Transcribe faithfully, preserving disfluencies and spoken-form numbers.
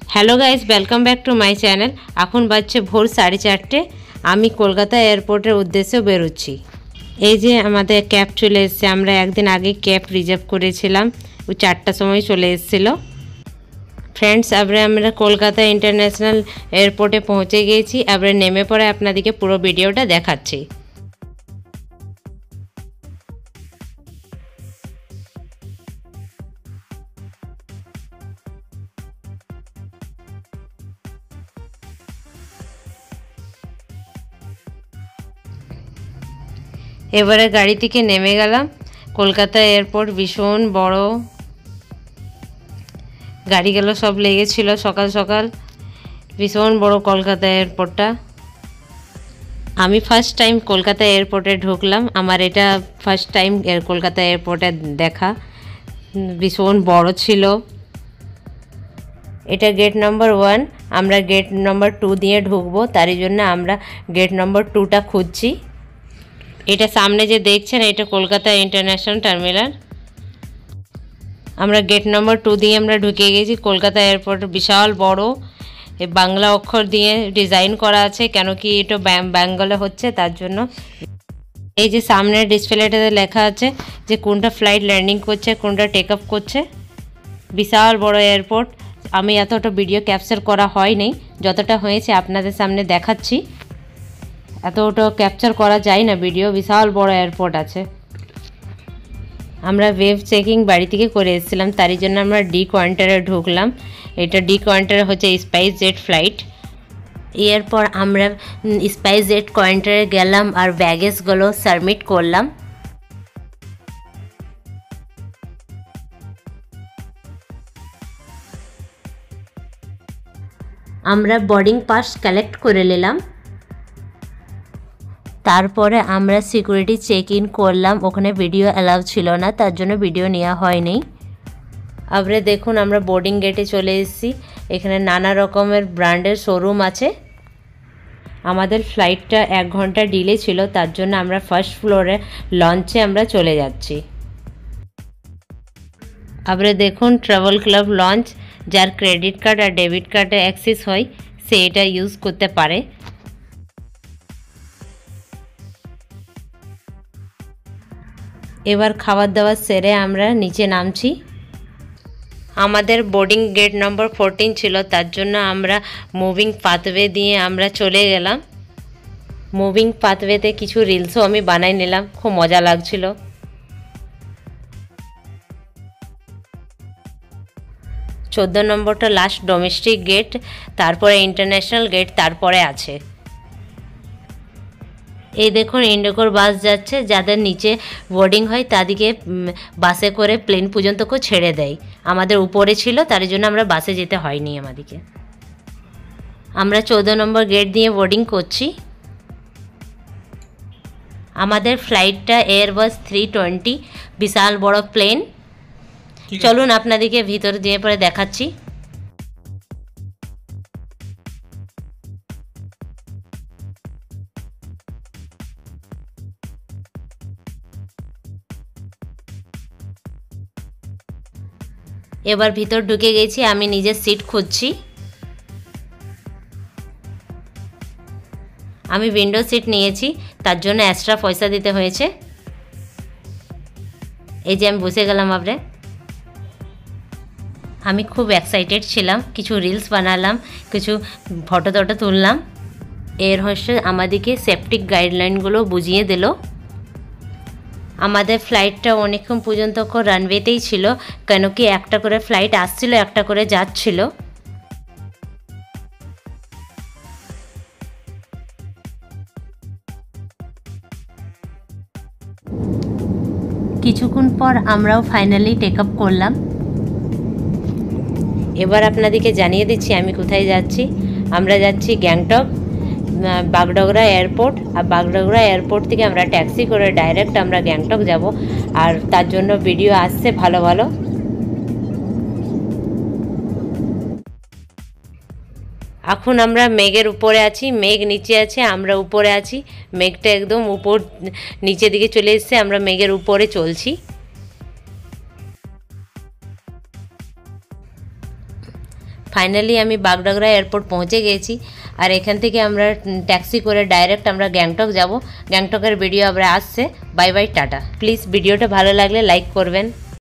Hello guys, welcome back to my channel. এখন বাজছে ভোর সাড়ে চারটে। আমি কলকাতা এয়ারপোর্টের উদ্দেশ্যে বেরোচ্ছি। এই যে আমাদের ক্যাব চলে এসেছে। আমরা একদিন আগে ক্যাব রিজার্ভ করেছিলাম, ওই চারটার সময় চলে এসেছিল। ফ্রেন্ডস, এবারে আমরা কলকাতা ইন্টারন্যাশনাল এয়ারপোর্টে পৌঁছে গিয়েছি। এবারে নেমে পড়ে আপনাদেরকে পুরো ভিডিওটা দেখাচ্ছি। এবারে গাড়ি থেকে নেমে গেলাম। কলকাতা এয়ারপোর্ট ভীষণ বড়, গাড়িগুলো সব লেগেছিল সকাল সকাল। ভীষণ বড় কলকাতা এয়ারপোর্টটা। আমি ফার্স্ট টাইম কলকাতা এয়ারপোর্টে ঢুকলাম। আমার এটা ফার্স্ট টাইম কলকাতা এয়ারপোর্টে দেখা। ভীষণ বড় ছিল। এটা গেট নম্বর ওয়ান। আমরা গেট নম্বর টু দিয়ে ঢুকবো, তারই জন্য আমরা গেট নম্বর টুটা খুঁজছি। এটা সামনে যে দেখছেন, এটা কলকাতা ইন্টারন্যাশনাল টার্মিনাল। আমরা গেট নম্বর টু দিয়ে আমরা ঢুকে গেছি। কলকাতা এয়ারপোর্ট বিশাল বড়, বাংলা অক্ষর দিয়ে ডিজাইন করা আছে, কেন কি এটা বেঙ্গলে হচ্ছে তার জন্য। এই যে সামনের ডিসপ্লেটাতে লেখা আছে যে কোনটা ফ্লাইট ল্যান্ডিং করছে, কোনটা টেক আপ করছে। বিশাল বড় এয়ারপোর্ট। আমি এতটা ভিডিও ক্যাপচার করা হয়নি, যতটা হয়েছে আপনাদের সামনে দেখাচ্ছি। এতটা ক্যাপচার করা যায় না ভিডিও, বিশাল বড় এয়ারপোর্ট আছে। আমরা ওয়েব চেকিং বাড়ি থেকে করে এসেছিলাম, তারই জন্য আমরা ডি কাউন্টারে ঢুকলাম। এটা ডি কাউন্টারে হচ্ছে স্পাইস জেট ফ্লাইট। এরপর আমরা স্পাইস জেট কাউন্টারে গেলাম আর ব্যাগেজগুলো সাবমিট করলাম। আমরা বোর্ডিং পাস কালেক্ট করে নিলাম। তারপরে আমরা সিকিউরিটি চেক ইন করলাম। ওখানে ভিডিও অ্যালাউ ছিল না, তার জন্য ভিডিও নেওয়া হয়নি। আবার দেখুন, আমরা বোর্ডিং গেটে চলে এসেছি। এখানে নানা রকমের ব্র্যান্ডের শোরুম আছে। আমাদের ফ্লাইটটা এক ঘন্টা ডিলে ছিল, তার জন্য আমরা ফার্স্ট ফ্লোরে লঞ্চে আমরা চলে যাচ্ছি। আবার দেখুন, ট্রাভেল ক্লাব লঞ্চ। যার ক্রেডিট কার্ড আর ডেবিট কার্ডে অ্যাক্সেস হয় সে এটা ইউজ করতে পারে। এবার খাবার দাবার সেরে আমরা নিচে নামছি। আমাদের বোর্ডিং গেট নম্বর ফোরটিন ছিল, তার জন্য আমরা মুভিং পাথওয়ে দিয়ে আমরা চলে গেলাম। মুভিং পাথওয়েতে কিছু রিলসও আমি বানাই নিলাম, খুব মজা লাগছিল। চোদ্দ নম্বরটা লাস্ট ডোমেস্টিক গেট, তারপরে ইন্টারন্যাশনাল গেট, তারপরে আছে। এই দেখুন, ইন্ডিগোর বাস যাচ্ছে। যাদের নিচে বোর্ডিং হয় তাদেরকে বাসে করে প্লেন পর্যন্ত কেউ ছেড়ে দেয়। আমাদের উপরে ছিল, তার জন্য আমরা বাসে যেতে হয়নি আমাদেরকে। আমরা চৌদ্দ নম্বর গেট দিয়ে বোর্ডিং করছি। আমাদের ফ্লাইটটা এয়ারবাস থ্রি টোয়েন্টি, বিশাল বড় প্লেন। চলুন আপনাদেরকে ভিতর দিয়ে পরে দেখাচ্ছি। এবার ভিতর ঢুকে গেছি, আমি নিজের সিট খুঁজছি। আমি উইন্ডো সিট নিয়েছি, তার জন্য এক্সট্রা পয়সা দিতে হয়েছে। এই যে আমি বসে গেলাম। আপরে আমি খুব এক্সাইটেড ছিলাম, কিছু রিলস বানালাম, কিছু ফটো টটো তুললাম। এর হচ্ছে আমাদেরকে সেফটি গাইডলাইনগুলো বুঝিয়ে দিল। আমাদের ফ্লাইটটা অনেকক্ষণ পর্যন্ত রানওয়েতেই ছিল, কেন কি একটা করে ফ্লাইট আসছিল, একটা করে যাচ্ছিল। কিছুক্ষণ পর আমরাও ফাইনালি টেক আপ করলাম। এবার আপনাদেরকে জানিয়ে দিচ্ছি আমি কোথায় যাচ্ছি। আমরা যাচ্ছি গ্যাংটক বাগডোগরা এয়ারপোর্ট। আর বাগডোগরা এয়ারপোর্ট থেকে আমরা ট্যাক্সি করে ডাইরেক্ট আমরা গ্যাংটক যাব। আর তার জন্য ভিডিও আসছে ভালো ভালো। এখন আমরা মেঘের উপরে আছি, মেঘ নিচে আছে, আমরা উপরে আছি। মেঘটা একদম উপর নিচের দিকে চলে এসেছে, আমরা মেঘের উপরে চলছি। ফাইনালি আমি বাগডোগরা এয়ারপোর্ট পৌঁছে গেছি। আর এখান থেকে আমরা ট্যাক্সি করে ডাইরেক্ট আমরা গ্যাংটক যাব। গ্যাংটকের ভিডিও আবার আসছে। Bye bye, tata. প্লিজ ভিডিওটা ভালো লাগলে লাইক করবেন।